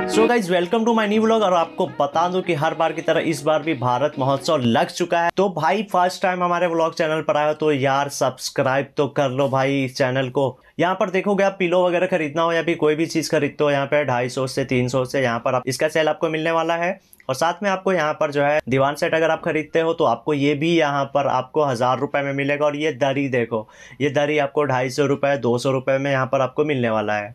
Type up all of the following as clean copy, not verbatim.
So guys welcome to my new vlog. और आपको बता दूं कि हर बार की तरह इस बार भी भारत महोत्सव लग चुका है। तो भाई फर्स्ट टाइम हमारे व्लॉग चैनल पर आए हो तो यार सब्सक्राइब तो कर लो भाई इस चैनल को। यहाँ पर देखोगे आप पिलो वगैरह खरीदना हो या भी कोई भी चीज खरीदते हो यहाँ पे 250 से 300 से यहाँ पर इसका सेल आपको मिलने वाला है। और साथ में आपको यहाँ पर जो है दीवान सेट अगर आप खरीदते हो तो आपको ये भी यहाँ पर आपको 1000 रुपए में मिलेगा। और ये दरी देखो, ये दरी आपको 250 रुपए 200 रुपए में यहाँ पर आपको मिलने वाला है।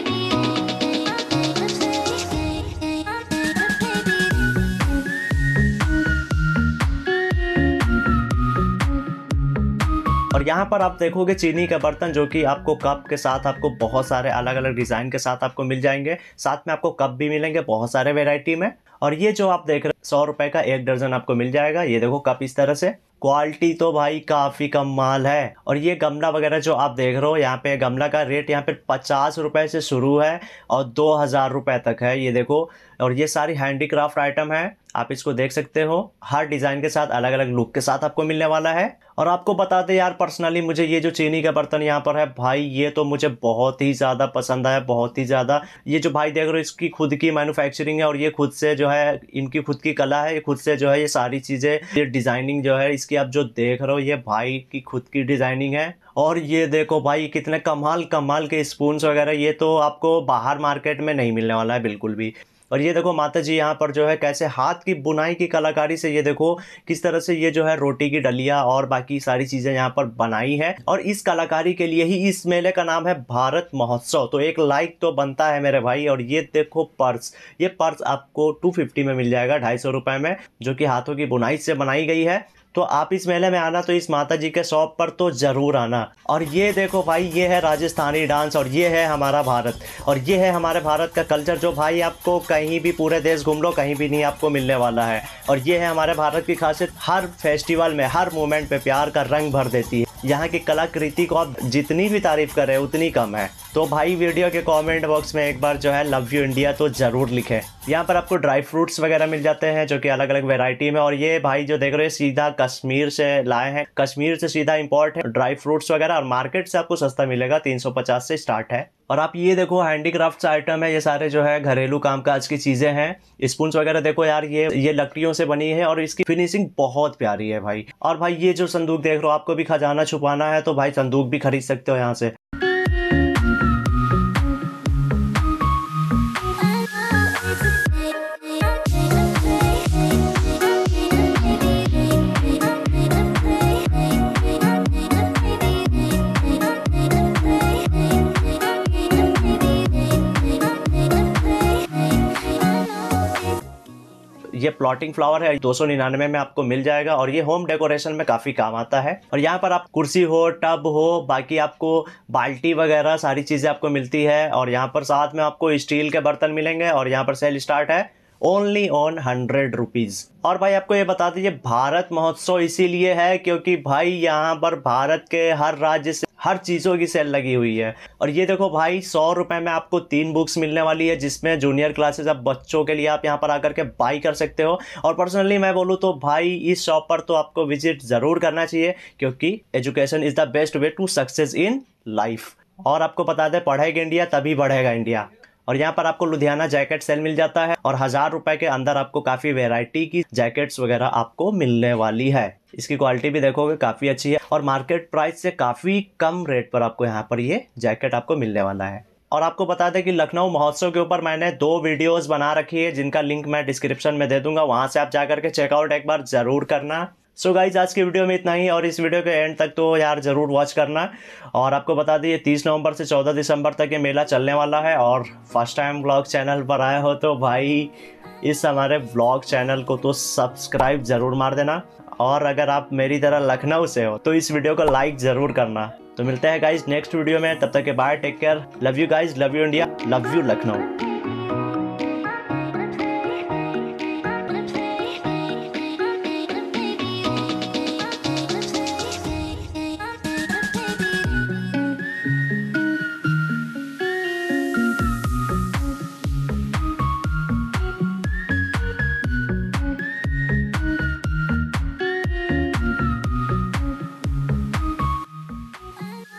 और यहाँ पर आप देखोगे चीनी का बर्तन जो कि आपको कप के साथ आपको बहुत सारे अलग अलग डिजाइन के साथ आपको मिल जाएंगे। साथ में आपको कप भी मिलेंगे बहुत सारे वैरायटी में। और ये जो आप देख रहे हैं 100 रुपए का 1 दर्जन आपको मिल जाएगा। ये देखो कप इस तरह से, क्वालिटी तो भाई काफी कमाल है। और ये गमला वगैरह जो आप देख रहे हो यहाँ पे गमला का रेट यहाँ पे 50 रुपए से शुरू है और 2000 रुपए तक है। ये देखो, और ये सारी हैंडीक्राफ्ट आइटम है, आप इसको देख सकते हो। हर डिजाइन के साथ अलग अलग लुक के साथ आपको मिलने वाला है। और आपको बता दे यार पर्सनली मुझे ये जो चीनी का बर्तन यहाँ पर है भाई ये तो मुझे बहुत ही ज्यादा पसंद आया, बहुत ही ज्यादा। ये जो भाई देख रहे हो इसकी खुद की मैन्युफैक्चरिंग है और ये खुद से जो है इनकी खुद की कला है, ये खुद से जो है ये सारी चीजें, ये डिजाइनिंग जो है इसकी आप जो देख रहे हो ये भाई की खुद की डिजाइनिंग है। और ये देखो भाई कितने कमाल कमाल के स्पून्स वगैरह, ये तो आपको बाहर मार्केट में नहीं मिलने वाला है बिल्कुल भी। और ये देखो माता जी यहाँ पर जो है कैसे हाथ की बुनाई की कलाकारी से ये देखो किस तरह से ये जो है रोटी की डलिया और बाकी सारी चीजें यहाँ पर बनाई है। और इस कलाकारी के लिए ही इस मेले का नाम है भारत महोत्सव। तो एक लाइक तो बनता है मेरे भाई। और ये देखो पर्स, ये पर्स आपको 250 में मिल जाएगा, 250 रुपए में, जो कि हाथों की बुनाई से बनाई गई है। तो आप इस मेले में आना तो इस माता जी के शॉप पर तो जरूर आना। और ये देखो भाई ये है राजस्थानी डांस और ये है हमारा भारत और ये है हमारे भारत का कल्चर जो भाई आपको कहीं भी पूरे देश घूम लो कहीं भी नहीं आपको मिलने वाला है। और ये है हमारे भारत की खासियत, हर फेस्टिवल में हर मोमेंट पे प्यार का रंग भर देती है। यहाँ की कलाकृति को आप जितनी भी तारीफ करें उतनी कम है। तो भाई वीडियो के कमेंट बॉक्स में एक बार जो है लव यू इंडिया तो जरूर लिखें। यहाँ पर आपको ड्राई फ्रूट्स वगैरह मिल जाते हैं जो कि अलग अलग वैरायटी में। और ये भाई जो देख रहे हैं सीधा कश्मीर से लाए हैं, कश्मीर से सीधा इंपोर्ट है ड्राई फ्रूट्स वगैरह। और मार्केट से आपको सस्ता मिलेगा, 350 से स्टार्ट है। और आप ये देखो हैंडीक्राफ्ट आइटम है, ये सारे जो है घरेलू कामकाज की चीजें हैं। स्पून्स वगैरह देखो यार ये लकड़ियों से बनी है और इसकी फिनिशिंग बहुत प्यारी है भाई। और भाई ये जो संदूक देख रहे हो, आपको भी खजाना छुपाना है तो भाई संदूक भी खरीद सकते हो यहाँ से। ये प्लॉटिंग फ्लावर है, 299 में आपको मिल जाएगा। और ये होम डेकोरेशन में काफी काम आता है। और यहाँ पर आप कुर्सी हो, टब हो, बाकी आपको बाल्टी वगैरह सारी चीजें आपको मिलती है। और यहाँ पर साथ में आपको स्टील के बर्तन मिलेंगे। और यहाँ पर सेल स्टार्ट है ओनली ऑन 100 रुपीज। और भाई आपको ये बता दीजिए भारत महोत्सव इसीलिए है क्योंकि भाई यहाँ पर भारत के हर राज्य से हर चीजों की सेल लगी हुई है। और ये देखो भाई 100 रुपए में आपको 3 बुक्स मिलने वाली है जिसमें जूनियर क्लासेस अब बच्चों के लिए आप यहाँ पर आकर के बाई कर सकते हो। और पर्सनली मैं बोलूँ तो भाई इस शॉप पर तो आपको विजिट जरूर करना चाहिए क्योंकि education is the best way to success in life. और आपको बता दें पढ़ेगा इंडिया तभी बढ़ेगा इंडिया। और यहाँ पर आपको लुधियाना जैकेट सेल मिल जाता है और 1000 रुपए के अंदर आपको काफी वैरायटी की जैकेट्स वगैरह आपको मिलने वाली है। इसकी क्वालिटी भी देखोगे काफी अच्छी है और मार्केट प्राइस से काफी कम रेट पर आपको यहाँ पर ये जैकेट आपको मिलने वाला है। और आपको बता दें कि लखनऊ महोत्सव के ऊपर मैंने 2 वीडियोस बना रखी है जिनका लिंक मैं डिस्क्रिप्शन में दे दूंगा, वहां से आप जाकर के चेकआउट एक बार जरूर करना। सो गाइज आज की वीडियो में इतना ही। और इस वीडियो के एंड तक तो यार जरूर वॉच करना। और आपको बता दिए 30 नवंबर से 14 दिसंबर तक ये मेला चलने वाला है। और फर्स्ट टाइम व्लॉग चैनल पर आए हो तो भाई इस हमारे व्लॉग चैनल को तो सब्सक्राइब जरूर मार देना। और अगर आप मेरी तरह लखनऊ से हो तो इस वीडियो को लाइक जरूर करना। तो मिलते हैं गाइज नेक्स्ट वीडियो में, तब तक के bye, take care, love you guys, love you India, love you Lucknow.